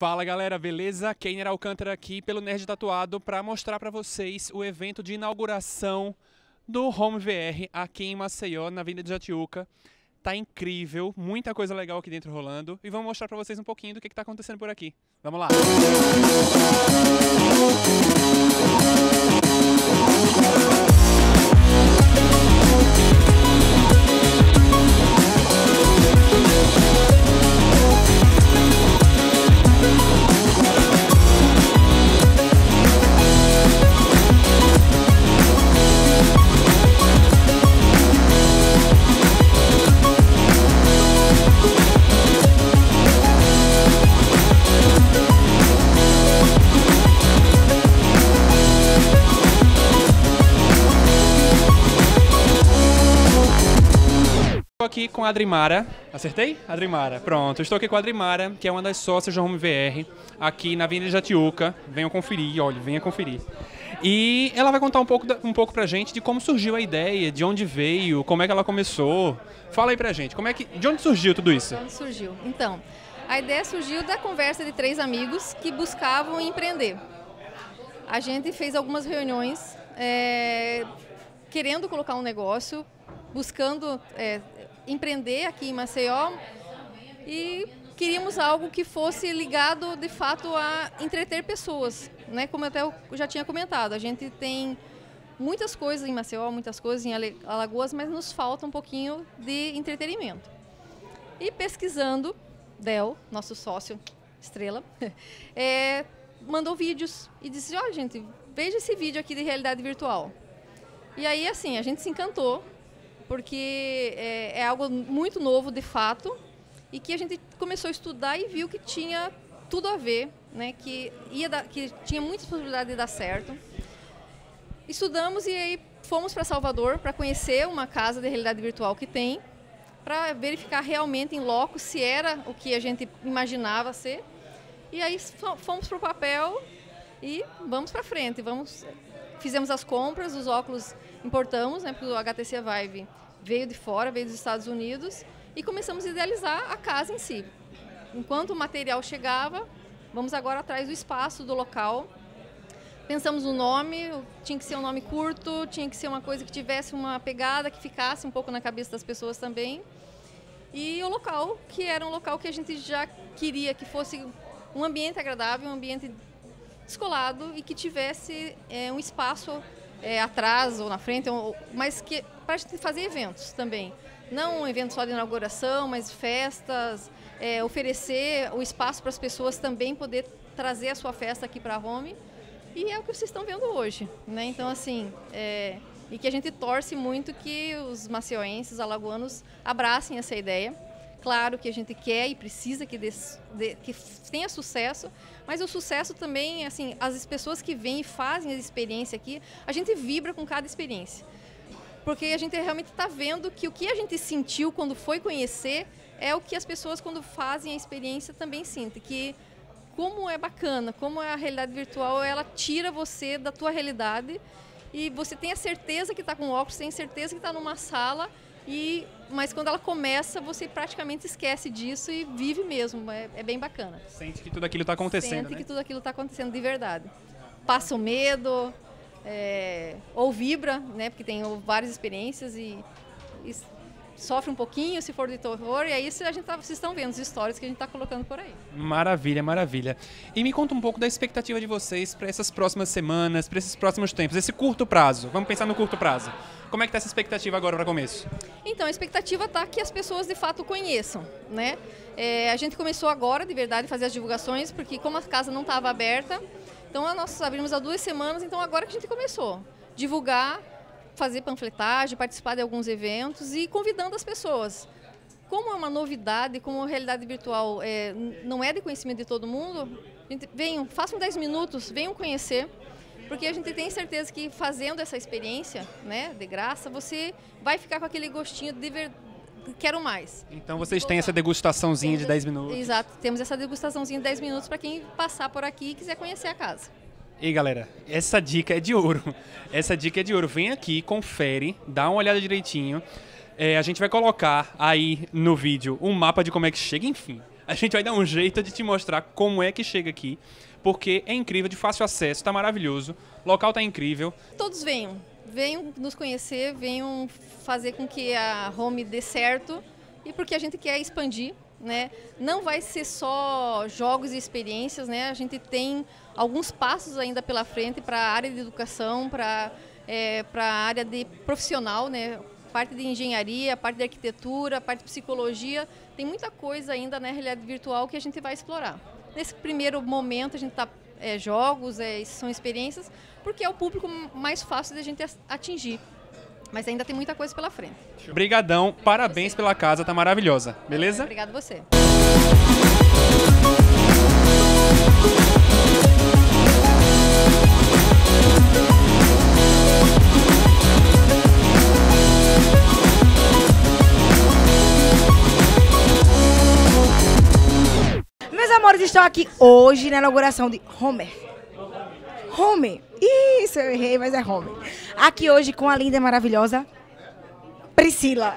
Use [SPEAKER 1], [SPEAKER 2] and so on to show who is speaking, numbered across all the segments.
[SPEAKER 1] Fala galera, beleza? Keiner Alcântara aqui pelo Nerd Tatuado para mostrar para vocês o evento de inauguração do Home VR aqui em Maceió, na Avenida de Jatiuca. Tá incrível, muita coisa legal aqui dentro rolando e vamos mostrar para vocês um pouquinho do que tá acontecendo por aqui. Vamos lá! Estou aqui com a Adrimara, acertei? Adrimara, pronto. Estou aqui com a Adrimara, que é uma das sócias do Home VR, aqui na Avenida Jatiuca. Venham conferir, olha, venha conferir. E ela vai contar um pouco pra gente de como surgiu a ideia, de onde veio, como é que ela começou. Fala aí pra gente, de onde surgiu tudo isso?
[SPEAKER 2] De onde surgiu? Então, a ideia surgiu da conversa de 3 amigos que buscavam empreender. A gente fez algumas reuniões querendo colocar um negócio, buscando empreender aqui em Maceió e queríamos algo que fosse ligado de fato a entreter pessoas, né? Como até eu já tinha comentado, a gente tem muitas coisas em Maceió, muitas coisas em Alagoas, mas nos falta um pouquinho de entretenimento. E pesquisando, Del, nosso sócio estrela, mandou vídeos e disse: olha gente, veja esse vídeo aqui de realidade virtual. E aí assim, a gente se encantou, porque é algo muito novo de fato e que a gente começou a estudar e viu que tinha tudo a ver, né? Que tinha muitas possibilidades de dar certo. Estudamos e aí fomos para Salvador para conhecer uma casa de realidade virtual que tem, para verificar realmente em loco se era o que a gente imaginava ser. E aí fomos para o papel e vamos para frente. Fizemos as compras, os óculos importamos, né? Porque o HTC Vive veio de fora, veio dos Estados Unidos, e começamos a idealizar a casa em si. Enquanto o material chegava, vamos agora atrás do espaço, do local. Pensamos no nome, tinha que ser um nome curto, tinha que ser uma coisa que tivesse uma pegada, que ficasse um pouco na cabeça das pessoas também. E o local, que era um local que a gente já queria que fosse um ambiente agradável, um ambiente descolado e que tivesse um espaço atrás ou na frente, mas que para a gente fazer eventos também. Não um evento só de inauguração, mas festas, oferecer o espaço para as pessoas também poder trazer a sua festa aqui para a Home. E é o que vocês estão vendo hoje, né? Então, assim, e que a gente torce muito que os maceioenses, alagoanos, abracem essa ideia. Claro que a gente quer e precisa que tenha sucesso, mas o sucesso também, assim, as pessoas que vêm e fazem a experiência aqui, a gente vibra com cada experiência. Porque a gente realmente está vendo que o que a gente sentiu quando foi conhecer é o que as pessoas, quando fazem a experiência, também sentem. Que como é bacana, como a realidade virtual, ela tira você da tua realidade e você tem a certeza que está com óculos, tem a certeza que está numa sala, mas quando ela começa, você praticamente esquece disso e vive mesmo. É bem bacana.
[SPEAKER 1] Sente que tudo aquilo está acontecendo,
[SPEAKER 2] Sente que tudo aquilo está acontecendo de verdade. Passa o medo, ou vibra, né? Porque tem várias experiências e sofre um pouquinho se for de terror. E aí vocês estão vendo as histórias que a gente está colocando por aí.
[SPEAKER 1] Maravilha, maravilha. E me conta um pouco da expectativa de vocês para essas próximas semanas, para esses próximos tempos, esse curto prazo. Vamos pensar no curto prazo. Como é que está essa expectativa agora para começo? Então,
[SPEAKER 2] a expectativa está que as pessoas de fato conheçam, né? A gente começou agora, de verdade, a fazer as divulgações, porque como a casa não estava aberta, então nós abrimos há 2 semanas, então agora que a gente começou. Divulgar, fazer panfletagem, participar de alguns eventos e convidando as pessoas. Como é uma novidade, como a realidade virtual não é de conhecimento de todo mundo, façam 10 minutos, venham conhecer. Porque a gente tem certeza que fazendo essa experiência, né, de graça, você vai ficar com aquele gostinho de quero mais.
[SPEAKER 1] Então vocês têm essa degustaçãozinha de 10 minutos.
[SPEAKER 2] Exato, temos essa degustaçãozinha de 10 minutos para quem passar por aqui e quiser conhecer a casa.
[SPEAKER 1] E galera, essa dica é de ouro. Essa dica é de ouro. Vem aqui, confere, dá uma olhada direitinho. A gente vai colocar aí no vídeo um mapa de como é que chega, enfim. A gente vai dar um jeito de te mostrar como é que chega aqui, porque é incrível, de fácil acesso, tá maravilhoso, o local tá incrível.
[SPEAKER 2] Todos venham nos conhecer, venham fazer com que a home dê certo e porque a gente quer expandir, né? Não vai ser só jogos e experiências, né? A gente tem alguns passos ainda pela frente para a área de educação, para a área de profissional, né? Parte de engenharia, parte de arquitetura, parte de psicologia. Tem muita coisa ainda na realidade virtual que a gente vai explorar. Nesse primeiro momento a gente está jogos, são experiências, porque é o público mais fácil de a gente atingir. Mas ainda tem muita coisa pela frente.
[SPEAKER 1] Obrigadão, parabéns pela casa, tá maravilhosa, beleza?
[SPEAKER 2] Obrigado a você.
[SPEAKER 3] Meus amores, estou aqui hoje na inauguração de Homer. Homer. Isso, eu errei, mas é Homer. Aqui hoje com a linda e maravilhosa Priscila.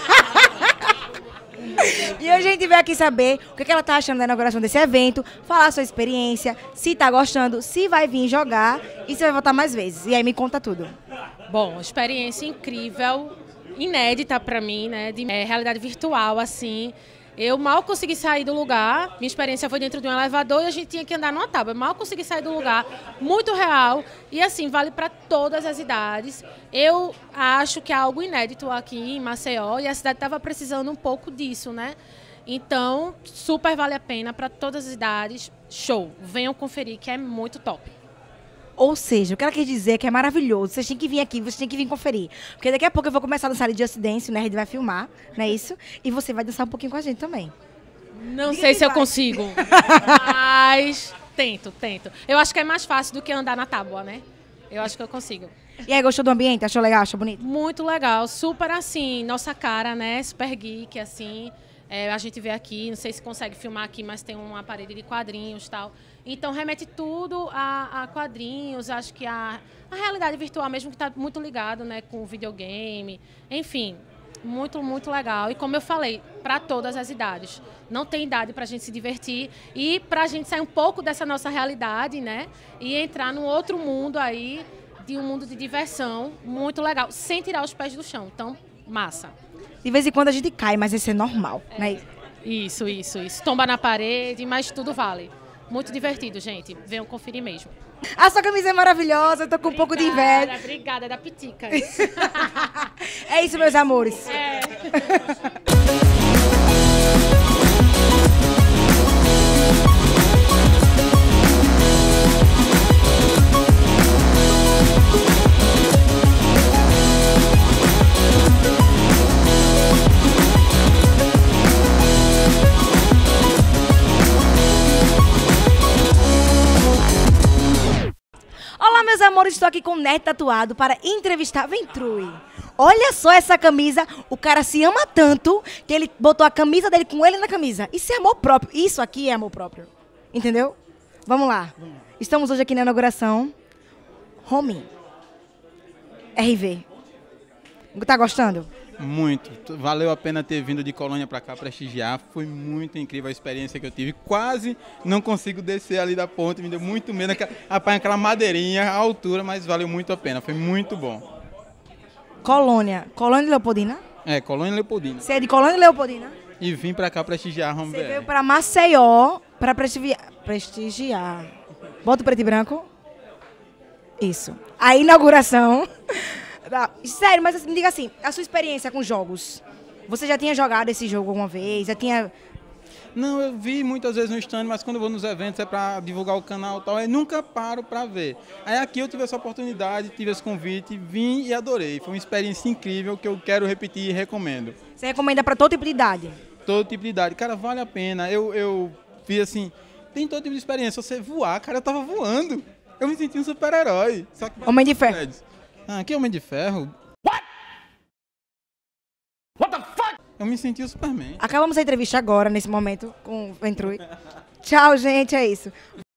[SPEAKER 3] E hoje a gente veio aqui saber o que ela tá achando da inauguração desse evento, falar a sua experiência, se tá gostando, se vai vir jogar e se vai voltar mais vezes. E aí me conta tudo.
[SPEAKER 4] Bom, experiência incrível, inédita para mim, né? De realidade virtual, assim. Eu mal consegui sair do lugar, minha experiência foi dentro de um elevador e a gente tinha que andar numa tábua. Eu mal consegui sair do lugar, muito real e assim, vale para todas as idades. Eu acho que é algo inédito aqui em Maceió e a cidade estava precisando um pouco disso, né? Então, super vale a pena para todas as idades. Show, venham conferir que é muito top.
[SPEAKER 3] Ou seja, o que ela quer dizer é que é maravilhoso. Vocês têm que vir aqui, vocês têm que vir conferir. Porque daqui a pouco eu vou começar a dançar de Just Dance, né? A gente vai filmar, não é isso? E você vai dançar um pouquinho com a gente também.
[SPEAKER 4] Não sei se eu consigo, mas tento. Eu acho que é mais fácil do que andar na tábua, né? Eu acho que eu consigo.
[SPEAKER 3] E aí, gostou do ambiente? Achou legal? Achou bonito?
[SPEAKER 4] Muito legal, super assim, nossa cara, né? Super geek, assim. A gente vê aqui, não sei se consegue filmar aqui, mas tem uma parede de quadrinhos e tal. Então, remete tudo a quadrinhos, acho que a realidade virtual mesmo, que está muito ligado, né, com o videogame. Enfim, muito legal. E como eu falei, para todas as idades. Não tem idade para a gente se divertir e para a gente sair um pouco dessa nossa realidade, né? E entrar num outro mundo aí, de um mundo de diversão, muito legal, sem tirar os pés do chão. Então, massa.
[SPEAKER 3] De vez em quando a gente cai, mas isso é normal, né?
[SPEAKER 4] Isso. Tomba na parede, mas tudo vale. Muito divertido, gente. Venham conferir mesmo.
[SPEAKER 3] A sua camisa é maravilhosa, eu tô com um pouco de inveja.
[SPEAKER 4] Obrigada, da Piticas.
[SPEAKER 3] É isso, meus amores. Olá, meus amores, estou aqui com o Nerd Tatuado para entrevistar Ventrui. Olha só essa camisa, o cara se ama tanto que ele botou a camisa dele com ele na camisa. Isso é amor próprio, isso aqui é amor próprio, entendeu? Vamos lá. Estamos hoje aqui na inauguração. Home. RV. Tá gostando?
[SPEAKER 5] Muito. Valeu a pena ter vindo de Colônia para cá prestigiar. Foi muito incrível a experiência que eu tive. Quase não consigo descer ali da ponte. Me deu muito medo. Aquela madeirinha, a altura, mas valeu muito a pena. Foi muito bom.
[SPEAKER 3] Colônia. Colônia Leopoldina?
[SPEAKER 5] Colônia Leopoldina.
[SPEAKER 3] Você é de Colônia Leopoldina?
[SPEAKER 5] E vim para cá prestigiar a Home
[SPEAKER 3] Você
[SPEAKER 5] BR.
[SPEAKER 3] veio para Maceió para prestigiar. Bota o preto e branco. Isso. A inauguração. Sério, mas me diga assim, a sua experiência com jogos. Você já tinha jogado esse jogo alguma vez? Já tinha...
[SPEAKER 5] Não, eu vi muitas vezes no stand, mas quando eu vou nos eventos é para divulgar o canal e tal, eu nunca paro para ver. Aí aqui eu tive essa oportunidade, tive esse convite, vim e adorei. Foi uma experiência incrível que eu quero repetir e recomendo.
[SPEAKER 3] Você recomenda para todo tipo de idade?
[SPEAKER 5] Todo tipo de idade. Cara, vale a pena. Eu vi assim, tem todo tipo de experiência. Você voar, cara, eu tava voando. Eu me senti um super-herói.
[SPEAKER 3] Homem de Ferro.
[SPEAKER 5] Que Homem de Ferro? What the fuck? Eu me senti o Superman.
[SPEAKER 3] Acabamos a entrevista agora, nesse momento, com o Ventrui. Tchau, gente, é isso.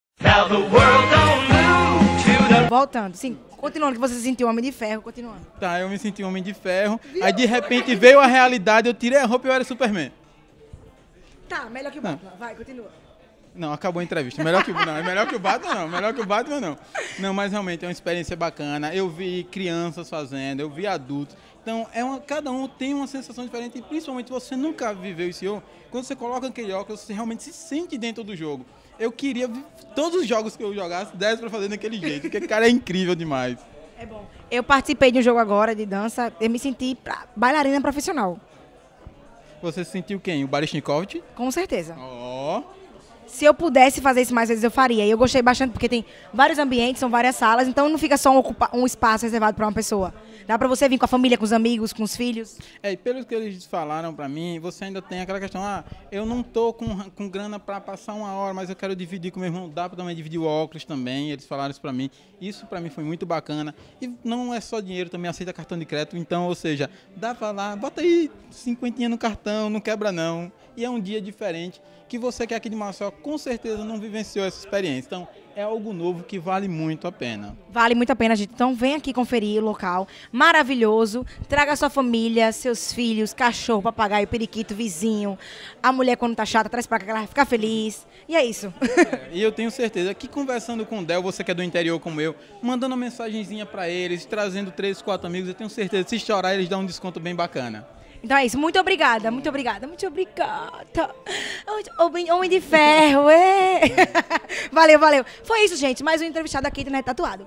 [SPEAKER 3] Voltando, sim, continuando, que você se sentiu Homem de Ferro, continuando.
[SPEAKER 5] Tá, eu me senti um Homem de Ferro. Aí, de repente, veio a realidade, eu tirei a roupa e eu era Superman.
[SPEAKER 3] Tá, melhor que o Batman. Vai, continua.
[SPEAKER 5] Não, acabou a entrevista. Melhor que o Batman não. Melhor que o Batman não. Não, mas realmente é uma experiência bacana. Eu vi crianças fazendo, eu vi adultos. Então, cada um tem uma sensação diferente e principalmente você nunca viveu isso. Quando você coloca aquele óculos, você realmente se sente dentro do jogo. Eu queria todos os jogos que eu jogasse, desse pra fazer daquele jeito, porque o cara é incrível demais.
[SPEAKER 3] É bom. Eu participei de um jogo agora de dança, eu me senti bailarina profissional.
[SPEAKER 5] Você se sentiu quem? O Baryshnikov?
[SPEAKER 3] Com certeza.
[SPEAKER 5] Ó.
[SPEAKER 3] Se eu pudesse fazer isso mais vezes, eu faria. E eu gostei bastante porque tem vários ambientes, são várias salas, então não fica só um espaço reservado para uma pessoa. Dá para você vir com a família, com os amigos, com os filhos.
[SPEAKER 5] E pelo que eles falaram para mim, você ainda tem aquela questão, eu não tô com grana para passar 1 hora, mas eu quero dividir com meu irmão, dá para também dividir o óculos também, eles falaram isso para mim. Isso para mim foi muito bacana. E não é só dinheiro, também aceita cartão de crédito, então, ou seja, dá para lá, bota aí 50 no cartão, não quebra não. E é um dia diferente que você que é aqui de Maceió, com certeza não vivenciou essa experiência. Então, é algo novo que vale muito a pena.
[SPEAKER 3] Vale muito a pena, gente. Então, vem aqui conferir o local. Maravilhoso. Traga sua família, seus filhos, cachorro, papagaio, periquito, vizinho. A mulher, quando tá chata, traz pra cá que ela vai ficar feliz. E é isso.
[SPEAKER 5] E eu tenho certeza que conversando com o Del, você que é do interior como eu, mandando uma mensagenzinha pra eles, trazendo 3, 4 amigos, eu tenho certeza que se chorar, eles dão um desconto bem bacana.
[SPEAKER 3] Então é isso, muito obrigada, muito obrigada, muito obrigada. Homem de ferro, é. Valeu, valeu. Foi isso, gente, mais um entrevistado aqui do Nerd Tatuado.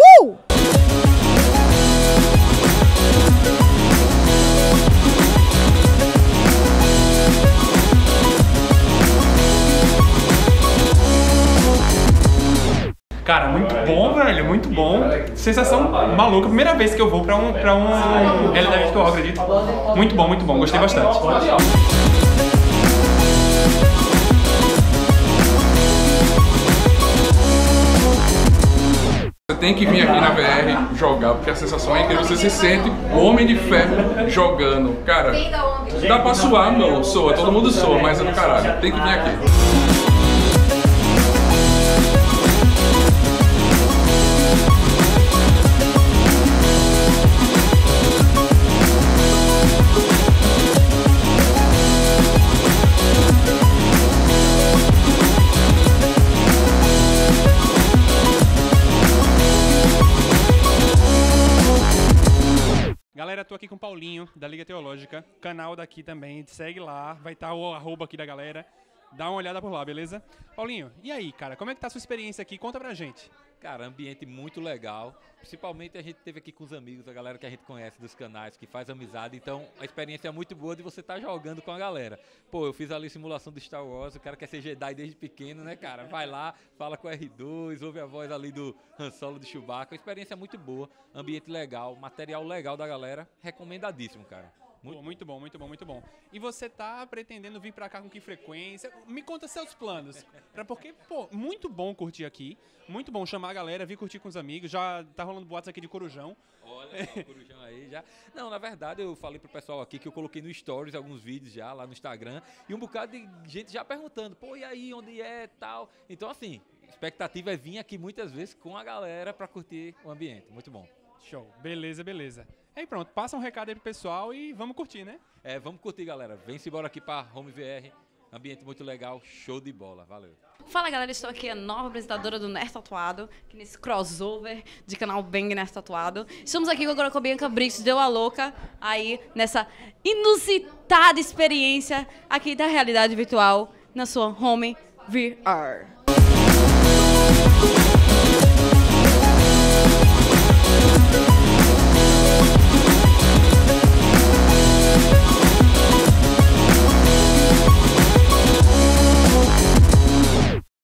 [SPEAKER 1] Cara, muito bom, velho, muito bom. Sensação maluca. Primeira vez que eu vou pra um realidade virtual, acredito. Muito bom, gostei bastante.
[SPEAKER 6] Você tem que vir aqui na VR jogar, porque a sensação é incrível. Você se sente o Homem de Ferro jogando. Cara, dá pra suar, não, soa, todo mundo soa, mas é do caralho. Tem que vir aqui.
[SPEAKER 1] Galera, tô aqui com o Paulinho, da Liga Teológica, canal daqui também, segue lá, vai estar o arroba aqui da galera, dá uma olhada por lá, beleza? Paulinho, e aí, cara, como é que tá a sua experiência aqui? Conta pra gente.
[SPEAKER 7] Cara, ambiente muito legal, principalmente a gente teve aqui com os amigos, a galera que a gente conhece dos canais, que faz amizade, então a experiência é muito boa de você estar jogando com a galera. Pô, eu fiz ali simulação do Star Wars, o cara quer ser Jedi desde pequeno, né, cara? Vai lá, fala com o R2, ouve a voz ali do Han Solo, do Chewbacca, a experiência é muito boa, ambiente legal, material legal da galera, recomendadíssimo, cara.
[SPEAKER 1] Muito bom. E você tá pretendendo vir pra cá com que frequência? Me conta seus planos. Porque, pô, muito bom curtir aqui. Muito bom chamar a galera, vir curtir com os amigos. Já tá rolando boatos aqui de Corujão.
[SPEAKER 7] Olha só, o Corujão aí já. Não, na verdade, eu falei pro pessoal aqui que eu coloquei no Stories alguns vídeos já, lá no Instagram. E um bocado de gente já perguntando, pô, e aí, onde é, tal. Então, assim, a expectativa é vir aqui muitas vezes com a galera pra curtir o ambiente. Muito bom.
[SPEAKER 1] Show. Beleza. Aí pronto, passa um recado aí pro pessoal e vamos curtir, né?
[SPEAKER 7] Vamos curtir, galera. Vem-se embora aqui pra Home VR. Ambiente muito legal, show de bola. Valeu.
[SPEAKER 8] Fala, galera. Estou aqui, a nova apresentadora do Nerd Tatuado, aqui nesse crossover de canal Bang Nerd Tatuado. Estamos aqui agora com a Bianca Briggs, deu a louca aí nessa inusitada experiência aqui da realidade virtual na sua Home VR.